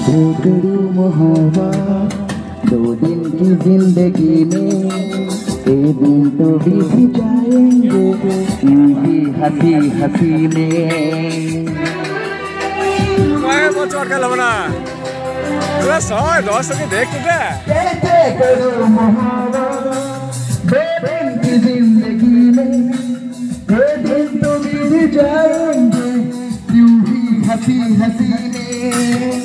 करूँ मोहब्बत 2 दिन की जिंदगी में, ये दिन तो बीत जाएंगे यूं ही हंसी हंसी में। मैं चोट का लवना देख कैसे करूँ मोहब्बत 2 दिन की जिंदगी में, ये दिन तो बीत जाएंगे यूं ही हंसी हंसी में।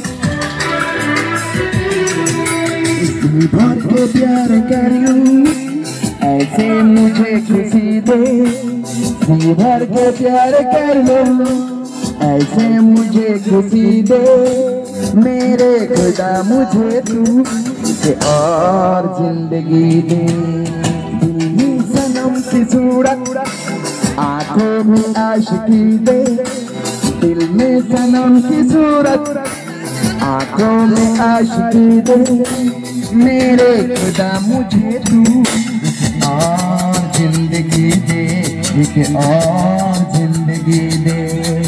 इसी भर के प्यार करूं ऐसे मुझे खुशी दे, इसी भर के प्यार कर लो ऐसे मुझे खुशी दे, मेरे खुदा मुझे तू इसे और जिंदगी दे। दिल में सनम की सूरत आंखों में आशिकी दे, दिल में सनम की सूरत आंखों में आशिकी दे, मेरे खुदा मुझे तू और जिंदगी दे, एक और जिंदगी दे।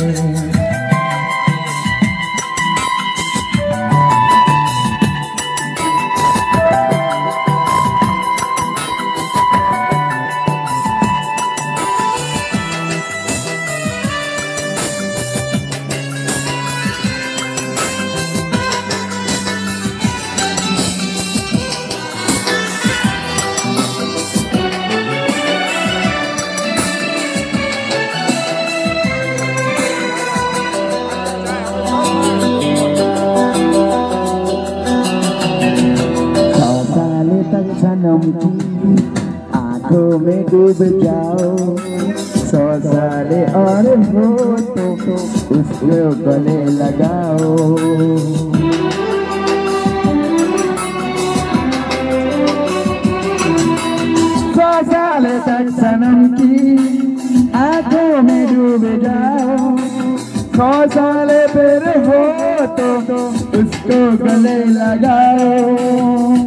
सनम की आंखों में डूब जाओ, 100 साल और हो तो उसको गले लगाओ। 100 साल तक सनम की आंखों में डूब जाओ, 100 साल फिर हो तो उसको गले लगाओ।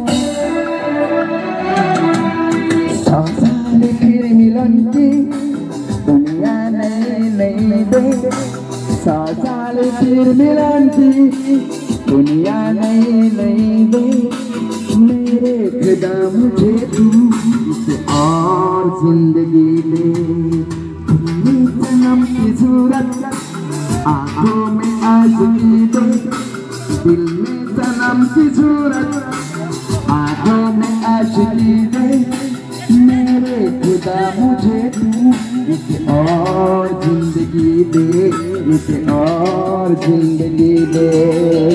100 साल फिर मिलन की दुनिया नहीं दे, 100 साल फिर मिलन की दुनिया नहीं दे, मेरे खुदा मुझे तू इसे और जिंदगी दे। सनम की सूरत आंखों में आशिकी दे, दिल में सनम की सूरत आंखों में आशिकी दे, मेरे खुदा मुझे तू इसे और जिंदगी दे, इसे और जिंदगी दे।